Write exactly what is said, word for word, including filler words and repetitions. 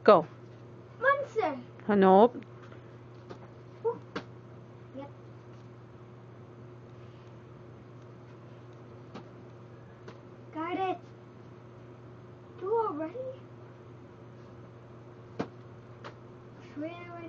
Go. Monster. Uh, nope. Ooh. Yep. Got it. Two already? Straight away.